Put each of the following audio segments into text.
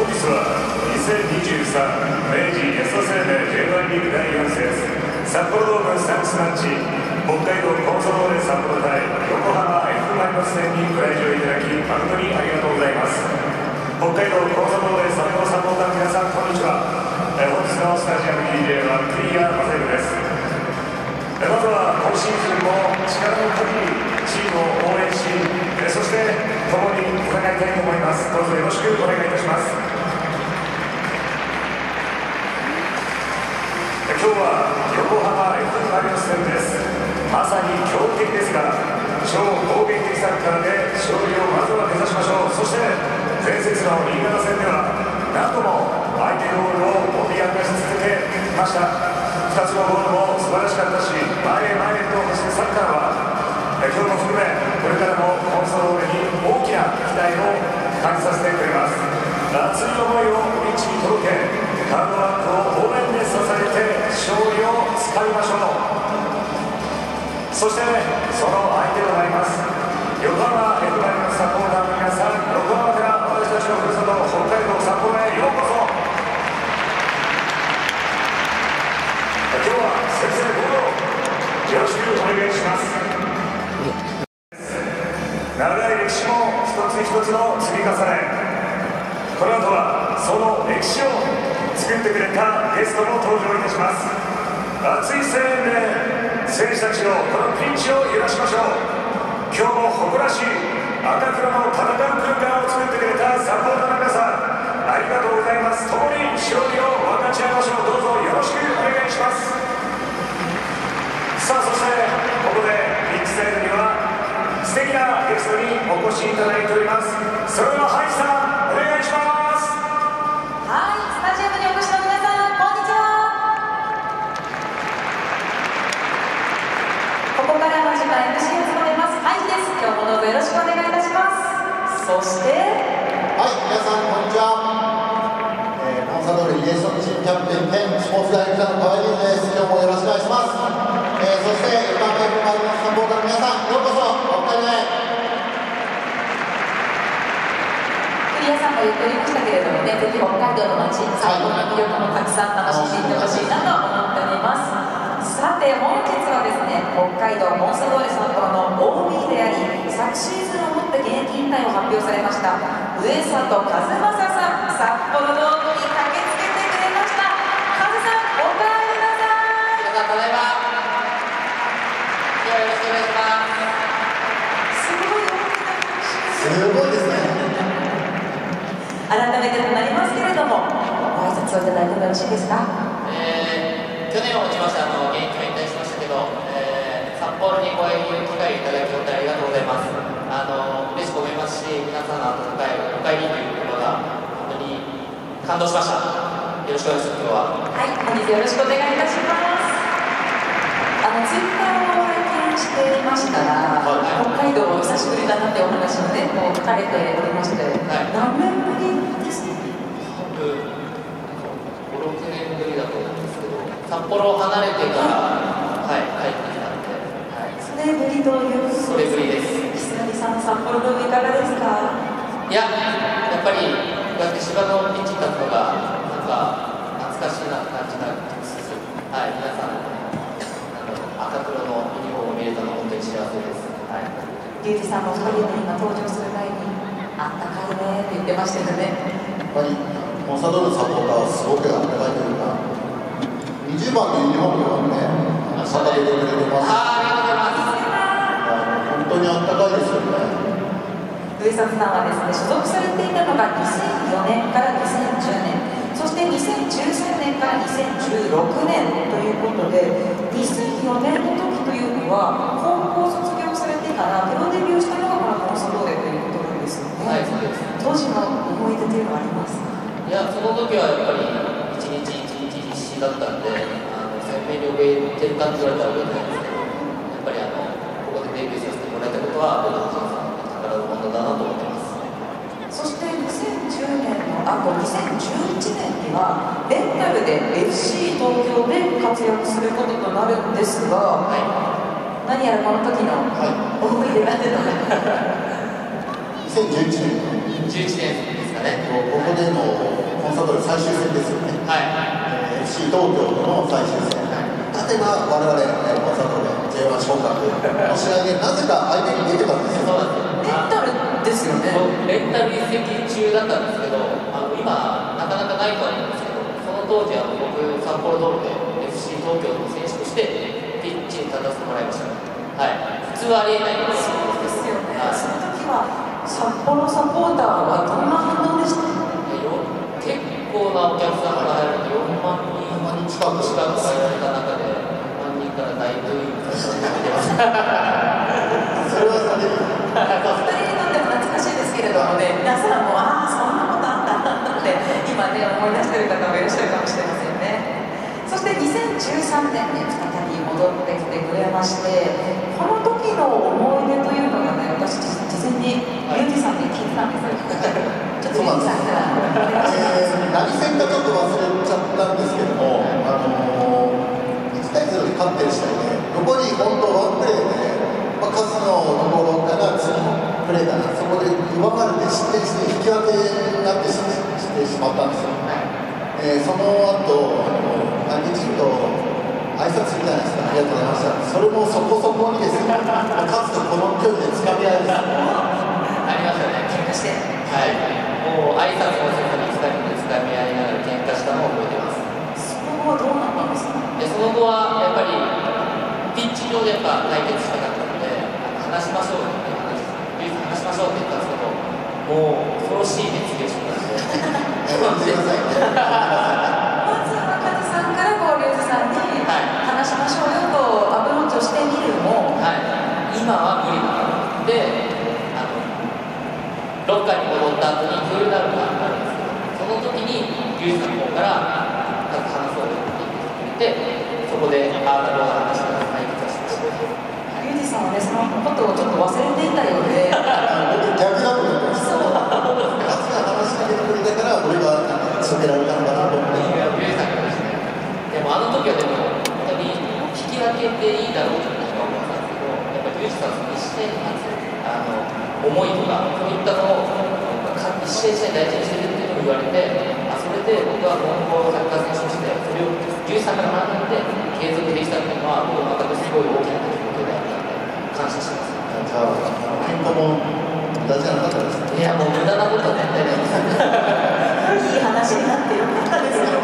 本日は2023明治安田生命 J1 リーグ第4節札幌ドームサンクスマッチ北海道コンソドーレ札幌対横浜 F ・マリノス戦にご来場いただき誠にありがとうございます。北海道コンソドーレ札幌サポーターの皆さん、こんにちは。本日のスタジアム DJ はクリアマセルです。まずは今シーズンも力の限りチームを応援し、そして共に戦いたいと思います。どうぞよろしくお願いいたします。今日は横浜 F ・マリノス戦です。まさに強敵ですが、超攻撃的サッカーで勝利をまずは目指しましょう。そして前節の新潟戦では何度も相手ゴールを脅かし続けました。2つのゴールも素晴らしかったし、前へ前へと走るサッカーは今日も含めこれからもコンソドーレに大きな期待を感じさせてくれます。熱い思いをピッチに届け、ハードワークを応援で支えて勝利をつかみましょう。そしてその相手となります横浜 F ・マリノスサポーターの皆さん、横浜から私たちのふるさと北海道札幌へようこそ。今日は先生どうぞよろしくお願いします。長い歴史も一つ一つの積み重ね、この後はその歴史を作ってくれたゲストも登場いたします。熱い声援で選手たちをこのピンチを揺らしましょう。今日も誇らしい赤黒の戦う空間を作ってくれたサポーターの皆さん、ありがとうございます。共に勝利を分かち合いましょう。どうぞよろしくお願いします。さあ、そしてここでピッチサイドには素敵なゲストにお越しいただいております。それではハイさんお願いします。 はい、スタジアムにお越しの皆さん、こんにちは。ここからの時間 MC を務めますハイです。今日もどうぞよろしくお願いいたします。そしてはい、皆さんこんにちは。コンサドーレリレーションチームキャプテン兼スポーツダイレクターの河合です。今日もよろしくお願いします。そして横浜 F ・マリノスサポーターの皆さん、ようこそ北海道へ。 クリアさんも言っておりましたけれどもね、ぜひ北海道の街、最高の魅力もたくさん楽しんでいってほしいなと思っております。さて本日はですね、北海道コンソドーレ札幌の OB であり、昨シーズンをもって現役引退を発表されました上里和正さん、札幌ドームに駆けつけてくれました。和さん、おかえりなさい。 皆さん、ただいま。今日はよろしくお願いします。 すごいですね。 改めてとなりますけれども、ご挨拶をいただいてもよろしいですか。 去年をもちまして現役を引退しましたけど、札幌にご来場機会いただき本当にありがとうございます。嬉しく思いますし、皆さんの温かいお帰りという言葉が本当に感動しました。よろしくお願いします。今日ははい、本日よろしくお願いいたします。ツイッターを拝見していましたら、北海道お久しぶりだなってお話をね、もう書かれておりまして、何年ぶりですか。 僕、5、6年ぶりだと思うんですけど、札幌を離れてから、帰ってきたので、 それぶりということです。 それぶりです。 久々さん、札幌ドームいかがですか。 いや、やっぱりこうやって芝のピッチに立つのがなんか懐かしいなって感じがしつつ、皆さんの赤黒のユニフォームを見れたのは本当に幸せです。 リュウジさんも2人で今登場する前にあったかいねって言ってましたよね。 やっぱりコンサドーレサポーターはすごくあったかいというか、20番のユニフォームがね、掲げてくれてます。 ありがとうございます。 本当にあったかいですよね。 上里さんはですね、所属されていたのが2004年から2010年、そして2013年から2016年ということで、2004年の時というのは高校卒業されてからプロデビューしたのがこのコンソドーレということなんですよね。 はい、そうです。 当時の思い出というのはありますか。 いや、その時はやっぱり一日一日必死だったんで、鮮明に覚えてるかって言われたら覚えてないんですけど、やっぱりここでデビューさせてもらえたことは僕の人生の宝物だなと思ってます。 そして2010年の後、2011年にはレンタルで FC 東京で活躍することとなるんですが、何やらこの時の思い出が出たので、 2011年。 11年ですかね。 ね。 ここでのコンサドーレ最終戦ですよね。 はい。 FC 東京との最終戦。勝てば我々コンサドーレ J1 昇格の試合でなぜか相手に出てたんですよ。 レンタルですよね。 レンタル移籍中だったんですけど、今なかなかないとは思うんですけど、その当時僕札幌ドームで FC 東京の選手としてピッチに立たせてもらいました。はい。普通はありえないんです。 そうですよね。 はい、 その時は札幌サポーターはどんな反応でした？ 結構なお客さんが入ると4万人近く入られた中で4万人から大ブーイングさせています。 それはそれで 2人にとっても懐かしいですけれどもね、皆さんもそんなことあったんだって今ね思い出している方もいらっしゃるかもしれませんね。そして2013年に再び戻ってきてくれまして、この時の思い出というのがね、私事前にユージさんに聞いてたんですよ。ちょっとユージさんから何戦かちょっと忘れちゃったんですけども、1対0で勝ってる試合で残り本当ワンプレーで、勝つのところから次のプレーかな、そこで上回れて失点して引き分けになってしてしまったんですよ。その後きちんと挨拶するじゃないですか。ありがとうございました。それもそこそこにですね、勝つとこの距離でつかみ合いです。 ありましたね。 喧嘩して。 はい。もう挨拶もせずに2人でつかみ合いながら喧嘩したのを覚えてます。 その後はどうなったんですか？ その後はやっぱりピッチ上で対決したかったので、話しましょうって話しましょうって言ったんですけど、もう恐ろしい熱量してたんで。 すいません。 話しましょうよとアプローチをしてみるも、 今は無理だで、ロッカーに戻った後にクールダウンがあるんですけど、その時にユージさんの方から話そうよって言ってくれて、そこでああだろうな話が解決しました。 ユージさんはね、そのことをちょっと忘れていたようで逆だと思ってます。 そう勝が話しかけてくれたから俺が避けられたのかなと思って。 ユージさんがですね、でも時はでも引き分けていいだろうと私は思ったんですけど、やっぱりユージさんの一試合に関する思いとかそういったのを一試合一試合大事にしてるっていうのを言われて、それで僕は今後サッカー選手としてそれをユージさんから学んで継続できたっていうのは僕は全くすごい大きな出来事であったので感謝してます。 じゃあ喧嘩も無駄じゃなかったですね。 いやもう無駄なことは絶対ないです。 いい話になってよかったですよ。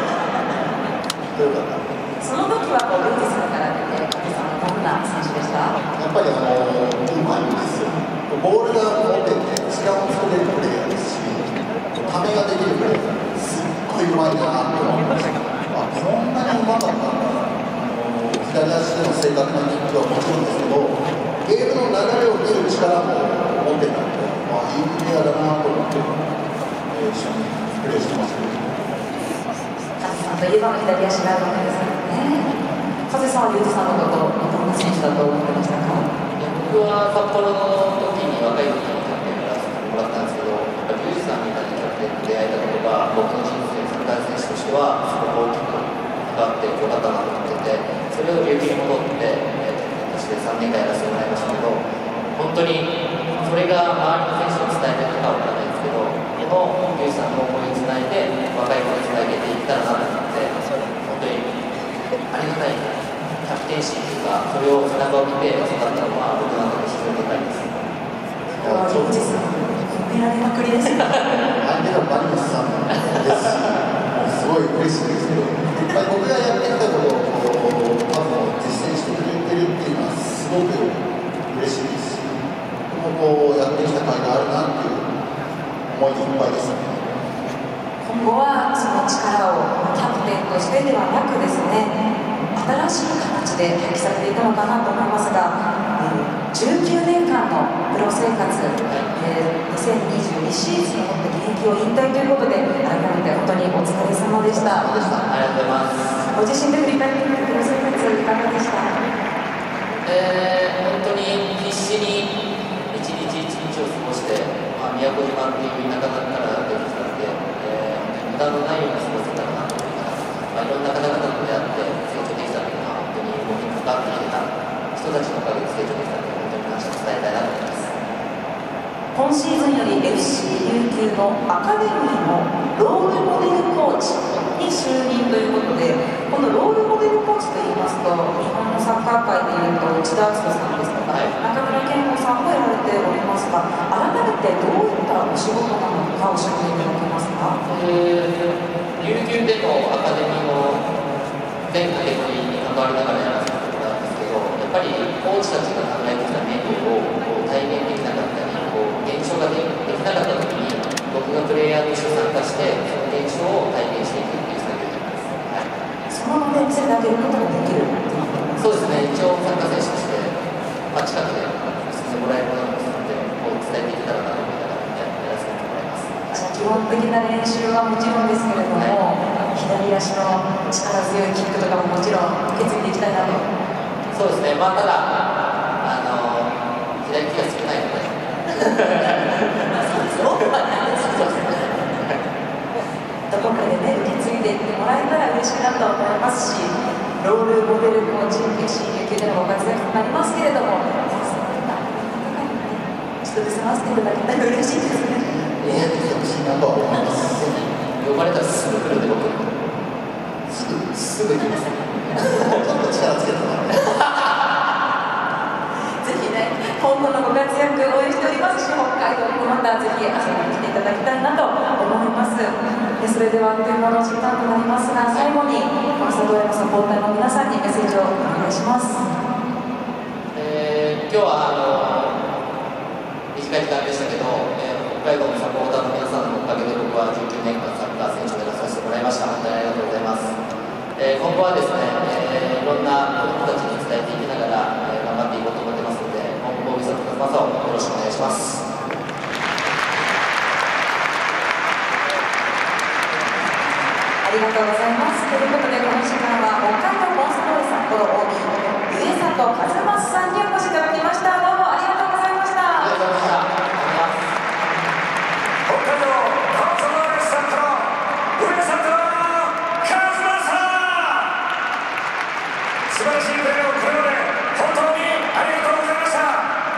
その時はユージさんから見て、加藤さんはどんな選手でした？ やっぱりうまいんですよ。ボールが持ってて時間を作れるプレーヤーですし、ためができるプレーヤーすっごいうまいなと思いました。こんなにうまかったんだ。左足での正確なキックはもちろんですけど、ゲームの流れを見る力も持ってたので、いいプレーヤーだなと思って、一緒にプレーしてました。 加藤さんといえば左足がうまいですからね。加瀬さんはユージさんのことをどんな選手だと思いましたか？ 僕は札幌の時に若い時にキャプテンやらせてもらったんですけど、ユージさんみたいなキャプテンと出会えたことが僕の人生サッカー選手としてはすごく大きく関わってよかったなと思ってて、それを琉球に戻ってキャプテンとして3年間やらせてもらいましたけど、本当にそれが周りの選手に伝えてるかわからないですけど、このユージさんの思いをつないで若い子につなげていったらなと思って、本当にありがたいキャプテンシーというか、それを背中を見て育ったのは僕の中で非常に高いです。 ユージさん、褒められまくりですね。 相手がマリノスさんですし、もうすごい嬉しいですけど、僕がやってきたことを多分実践してくれてるっていうのはすごく嬉しいですし、僕もやってきた甲斐があるなっていう思いでいっぱいですね。 今後はその力をキャプテンとしてではなくですね、新しい形で発揮されていたのかなと思いますが、19年間のプロ生活、2022シーズンをもって現役を引退ということで、改めて本当にお疲れ様でした。 ありがとうございます。 ご自身で振り返ってみてプロ生活いかがでした？ 本当に必死に一日一日を過ごして、宮古島っていう田舎から出てきたので、無駄のないように過ごせたらなと思います。いろんな方々と出会って成長できたのは本当に僕に関わってきた人たちのおかげで成長できたので、本当に感謝を伝えたいなと思います。 今シーズンより FC 琉球のアカデミーのロールモデルコーチに就任ということで、このロールモデルコーチといいますと、日本のサッカー界でいうと内田篤人さんですとか、中村健吾さんもやられておりますが、改めてどういったお仕事なのか教えていただけますか。 琉球でのアカデミーの全カテゴリーに関わりながらやらせてもらったんですけど、やっぱりコーチたちが考えてきたメニューを体現できなかったり、現象ができなかった時に僕がプレイヤーとして参加してその現象を体現していくっていう作業になります。 その場で見せてあげることができるっていうことですか。 そうですね、一応サッカー選手として、近くで進んでもらえるものですので、伝えていけたらなと思いながらやらせてもらいます。 基本的な練習はもちろんですけれども、左足の力強いキックとかももちろん受け継いでいきたいなと。 そうですね、ただ左利きが少ないのでどこかでね、受け継いでいってもらえたら嬉しいなと思いますし、ロールモデルコーチ、FC 琉球でのご活躍となりますけれども、ちょっと見せますけどだけたら嬉しいですね。 やってきてほしいなと思います。 呼ばれたらすぐ来るんで、僕すぐ行きます。ちょっと力つけてもらって。 ぜひね、今後のご活躍応援しておりますし、北海道にもまたぜひ遊びに来ていただきたいなと思います。それではあっという間の時間となりますが、最後にコンサドーレのサポーターの皆さんにメッセージをお願いします。 今日は短い時間でしたけど、北海道のサポーターの皆さんのおかげで僕は19年間サッカー選手をやらさせてもらいました。本当にありがとうございます。今後はですね、いろんな子どもたちに伝えていきながら、頑張っていこうと思ってますので、今後もご無沙汰の方をよろしくお願いします。 ありがとうございます。ということで、この時間は北海道コンサドーレ札幌 OB 上里和正さんにお越しいただきました。どうもありがとうございました。 ありがとうございました。 北海道コンサドーレ札幌上里和正さん、素晴らしいプレーをこれまで本当にありがとうございました。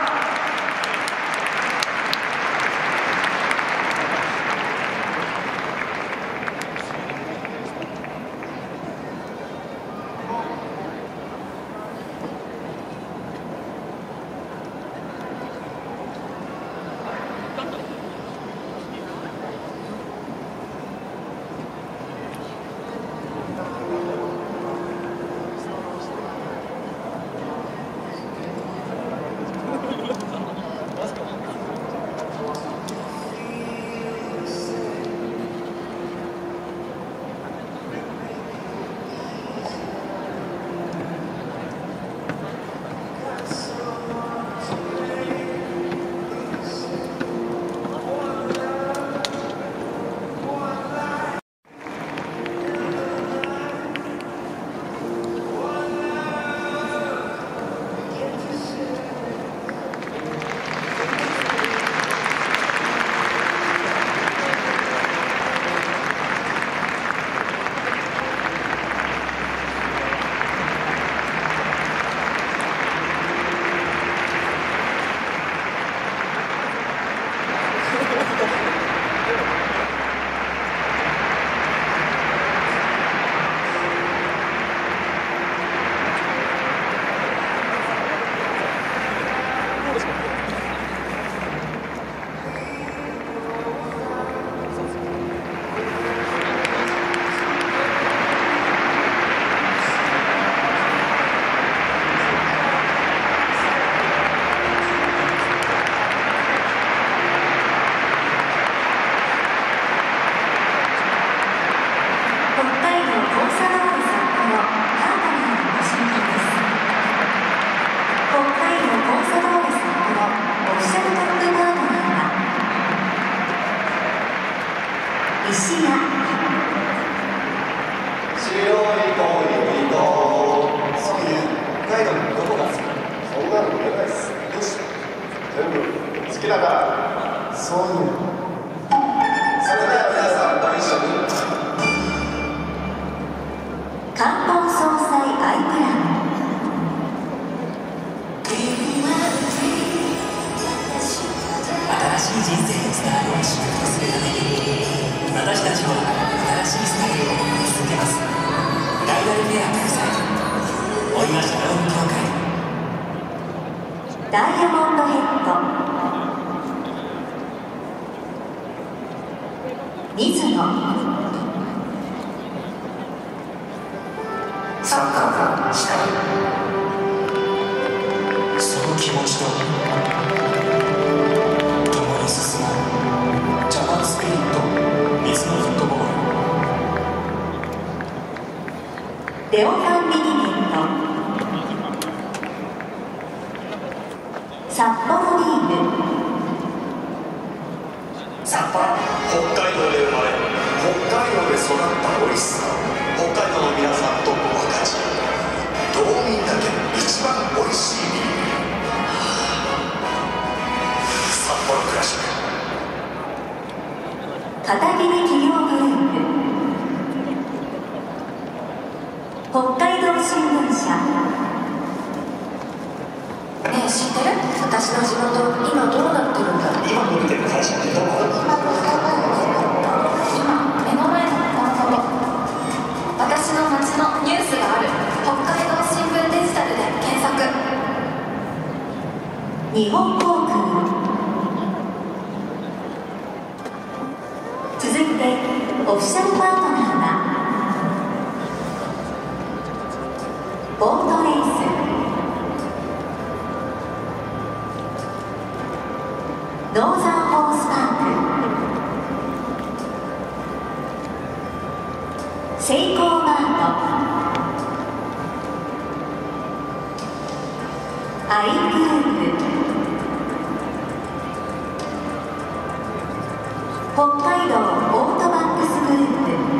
好きだからそういうそれでは皆さんご一緒に関東総裁アイプラン新新しい人生のスタイルを習得するために私たちは新しいスタイルを見続けます。ブライダルフェア開催大岩シャローム協会ダイヤモンドヘッド水野サッカーがしたい、その気持ちと共に進もう。ジャパンスピリット水のフットボール。 レオファンミニメント札幌リーグサッパ北海道で生まれ北海道で育った美味しさを北海道の皆さんと分かち道民だけ一番美味しいビール札幌クラシック。 片桐企業グループ北海道新聞社ねえ知ってる？私の地元今どうなってるんだろう。 今見てる会社ってどこ？ 今目の前のコンソロ私の街のニュースがある北海道新聞デジタルで検索。 日本航空続いてオフィシャルパートナーはボートレースノーザンホースパークセイコーマートアイグループ北海道オートバックスグルー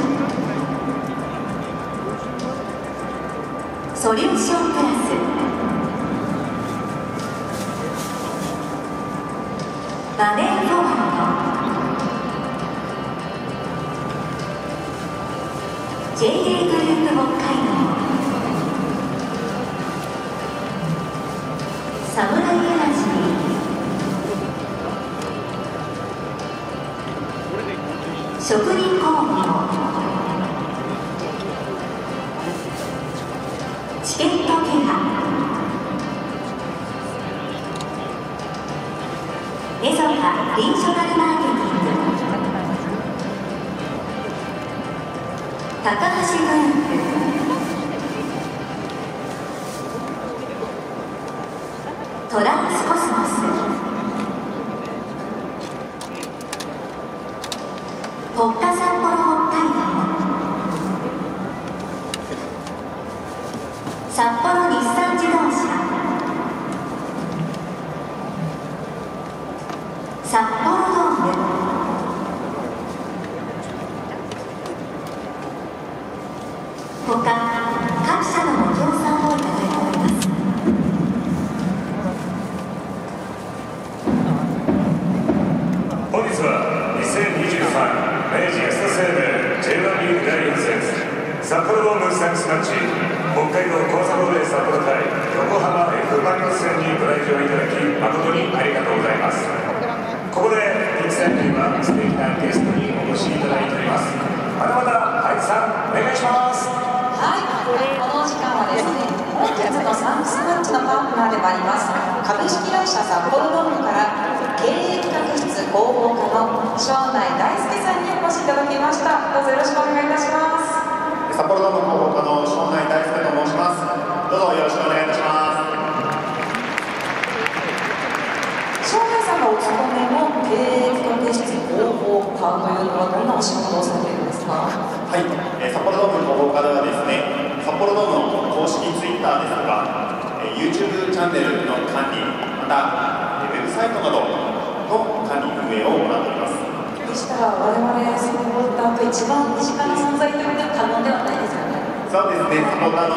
プソリューションプラスマネーフォワード JA グループ北海道サムライエナジー職人工業チケットケアエゾカリージョナルマーケティング高橋グループトランスコスモスポッカ札幌北海道札幌日産自動車札幌ドーム他各社のご協賛をいただいております。 本日は2023明治安田生命 J1 リーグ第4節札幌ドームサックスマッチ北海道コンサドーレ札幌対横浜 F ・マリノス戦にご来場いただき誠にありがとうございます。ここでピッチサイドには素敵なゲストにお越しいただいております。まだまだハイツさんお願いします。 はい、この時間はですね、本日のサンクスマッチのパートナーでもあります株式会社札幌ドームから経営企画室広報課の庄内大輔さんにお越しいただきました。どうぞよろしくお願いいたします。 札幌ドーム広報課の庄内大輔と申します。どうぞよろしくお願いいたします。 庄内さんがお勤めの経営企画室広報課というのはどんなお仕事をされているんですか？ はい、札幌ドーム広報課ではですね、札幌ドームの公式ツイッターですとか、YouTube チャンネルの管理、またウェブサイトなどの管理運営を行っております。 でしたら我々サポーターと一番身近な存在ということは可能ではないですよね。 そうですね、サポーターの